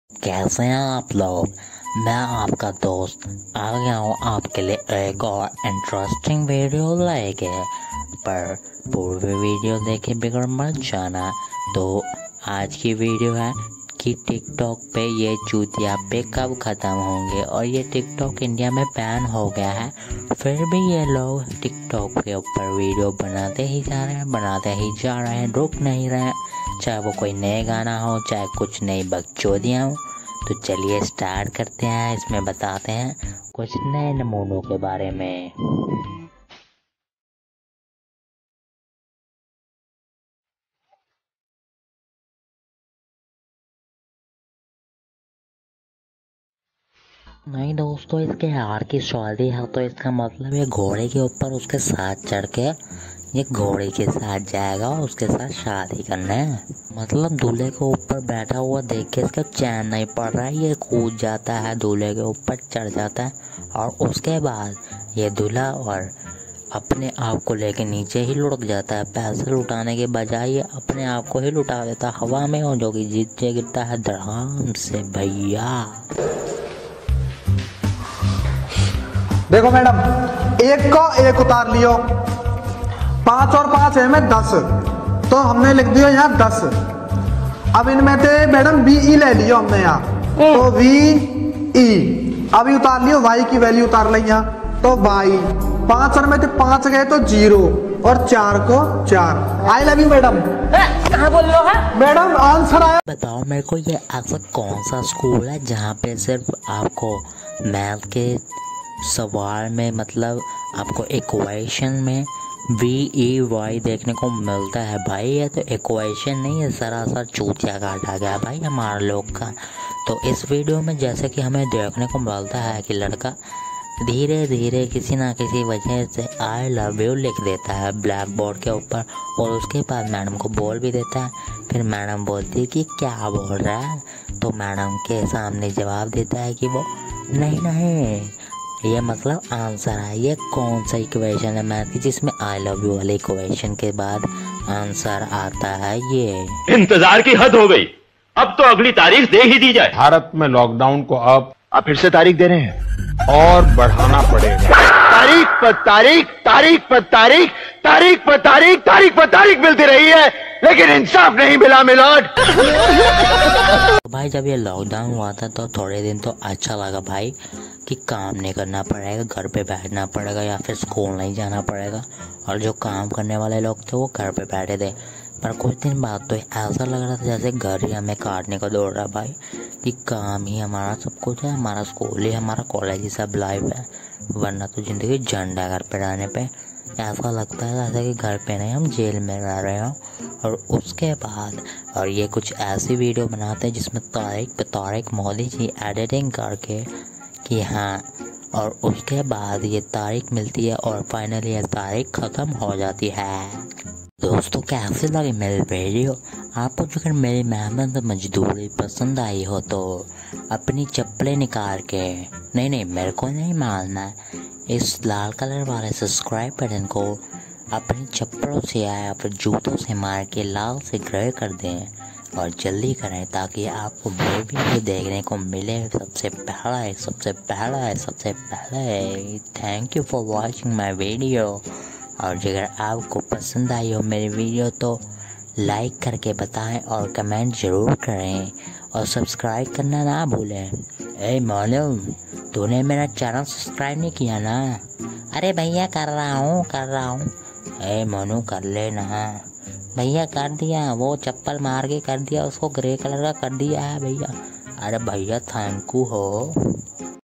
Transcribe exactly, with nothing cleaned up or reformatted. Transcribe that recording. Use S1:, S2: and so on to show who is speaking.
S1: कैसे हैं आप लोग। मैं आपका दोस्त आ गया हूँ आपके लिए एक और इंटरेस्टिंग वीडियो लेके। पर पूरी वीडियो देखे बिगड़ मत जाना। तो आज की वीडियो है कि टिकटॉक पे ये चूतिया पे कब ख़त्म होंगे। और ये टिकटॉक इंडिया में बैन हो गया है, फिर भी ये लोग टिकटॉक के ऊपर वीडियो बनाते ही जा रहे हैं बनाते ही जा रहे हैं रुक नहीं रहे हैं, चाहे वो कोई नए गाना हो चाहे कुछ नई बकचोदियाँ हो। तो चलिए स्टार्ट करते हैं। इसमें बताते हैं कुछ नए नमूनों के बारे में। नहीं दोस्तों, इसके हार की शादी है तो इसका मतलब ये घोड़े के ऊपर उसके साथ चढ़ के ये घोड़े के साथ जाएगा और उसके साथ शादी करना है। मतलब दूल्हे के ऊपर बैठा हुआ देख के इसका चैन नहीं पड़ रहा है, ये कूद जाता है दूल्हे के ऊपर चढ़ जाता है और उसके बाद ये दूल्हा और अपने आप को लेके नीचे ही लुढ़क जाता है। पैसे लुटाने के बजाय ये अपने आप को ही लुटा देता है हवा में, और जो कि नीचे गिरता है धड़ाम से। भैया
S2: देखो मैडम, एक का एक उतार लियो, पांच और पांच है में दस, तो हमने लिख दिया यहाँ दस। अब इनमें से मैडम बी ई ले लियो हमने यहाँ, तो वी ई। अभी उतार लियो वाई की वैल्यू उतार ली यहाँ, तो वाई। पांच और में से पांच गए तो जीरो और चार को चार। I love you madam.
S3: कहाँ बोल रहे हो
S2: मैडम? आंसर आया।
S1: बताओ मेरे को, ये ऐसा कौन सा स्कूल है जहाँ पे सिर्फ आपको मैथ के सवाल में मतलब आपको इक्वेशन में वी ई वाई देखने को मिलता है। भाई ये तो इक्वेशन नहीं है, सरासर चूतिया काटा गया भाई हमारे लोग का। तो इस वीडियो में जैसे कि हमें देखने को मिलता है कि लड़का धीरे धीरे किसी ना किसी वजह से आई लव यू लिख देता है ब्लैक बोर्ड के ऊपर, और उसके बाद मैडम को बोल भी देता है। फिर मैडम बोलती है कि क्या बोल रहा है, तो मैडम के सामने जवाब देता है कि वो नहीं नहीं ये मतलब आंसर है। ये कौन सा इक्वेशन है मैथ की जिसमें आई लव यू वाले इक्वेशन के बाद आंसर आता है? ये
S4: इंतजार की हद हो गई, अब तो अगली तारीख दे ही दी जाए।
S5: भारत में लॉकडाउन को अब
S4: आप फिर से तारीख दे रहे हैं?
S5: और बढ़ाना पड़ेगा।
S4: तारीख पर तारीख, तारीख पर तारीख, तारीख पर तारीख, तारीख पर तारीख मिलती रही है, लेकिन इंसाफ नहीं मिला मिलोड।
S1: तो भाई जब ये लॉकडाउन हुआ था तो थोड़े दिन तो अच्छा लगा भाई कि काम नहीं करना पड़ेगा, घर पे बैठना पड़ेगा या फिर स्कूल नहीं जाना पड़ेगा। और जो काम करने वाले लोग थे वो घर पे बैठे थे। पर कुछ दिन बाद तो ऐसा लग रहा था जैसे घर ही हमें काटने को दौड़ रहा भाई, कि काम ही हमारा सब कुछ है, हमारा स्कूल ही हमारा कॉलेज ही सब लाइफ है, वरना तो ज़िंदगी झंडा घर पे रहने पे। ऐसा लगता है जैसे कि घर पे नहीं हम जेल में रह रहे हो। और उसके बाद और ये कुछ ऐसी वीडियो बनाते हैं जिसमें तारीख पे तारीख मोदी जी एडिटिंग करके कि हाँ, और उसके बाद ये तारीख मिलती है और फाइनली ये तारीख ख़त्म हो जाती है। दोस्तों कैसे लगी मेरी वीडियो? आपको अगर मेरी मेहनत मजदूरी पसंद आई हो तो अपनी चप्पलें निकाल के, नहीं नहीं मेरे को नहीं मारना है, इस लाल कलर वाले सब्सक्राइब बटन को अपनी चप्पलों से या फिर जूतों से मार के लाल से ग्रे कर दें और जल्दी करें ताकि आपको मेरी वीडियो देखने को मिले सबसे पहले सबसे पहले सबसे पहले। Thank you for watching my video. और अगर आपको पसंद आई हो मेरी वीडियो तो लाइक करके बताएं और कमेंट ज़रूर करें और सब्सक्राइब करना ना भूलें। ए मालूम, तूने मेरा चैनल सब्सक्राइब नहीं किया ना? अरे भैया कर रहा हूँ कर रहा हूँ ए मोनू कर लेना। भैया कर दिया, वो चप्पल मार के कर दिया, उसको ग्रे कलर का कर दिया है भैया। अरे भैया थैंक यू हो।